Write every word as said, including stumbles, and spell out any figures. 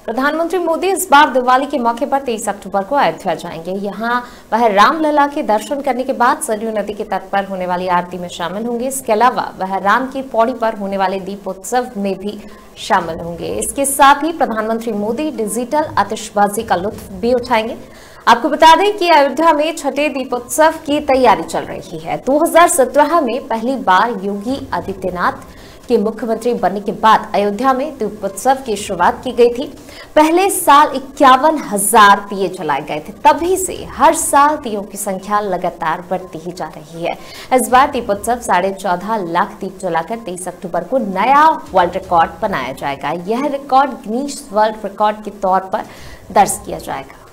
प्रधानमंत्री मोदी इस बार दिवाली के मौके पर तेईस अक्टूबर को अयोध्या जाएंगे। यहां वह रामलला के दर्शन करने के बाद सरयू नदी के तट पर होने वाली आरती में शामिल होंगे। इसके अलावा वह राम की पौड़ी पर होने वाले दीपोत्सव में भी शामिल होंगे। इसके साथ ही प्रधानमंत्री मोदी डिजिटल आतिशबाजी का लुत्फ भी उठाएंगे। आपको बता दें कि अयोध्या में छठे दीपोत्सव की तैयारी चल रही है। दो हज़ार सत्रह में पहली बार योगी आदित्यनाथ के मुख्यमंत्री बनने के बाद अयोध्या में दीपोत्सव की शुरुआत की गई थी। पहले साल इक्यावन हजार दिए जलाए गए थे। तभी से हर साल दियों की संख्या लगातार बढ़ती ही जा रही है। इस बार दीपोत्सव साढ़े चौदह लाख दीप जलाकर तेईस अक्टूबर को नया वर्ल्ड रिकॉर्ड बनाया जाएगा। यह रिकॉर्ड गिनीज वर्ल्ड रिकॉर्ड के तौर पर दर्ज किया जाएगा।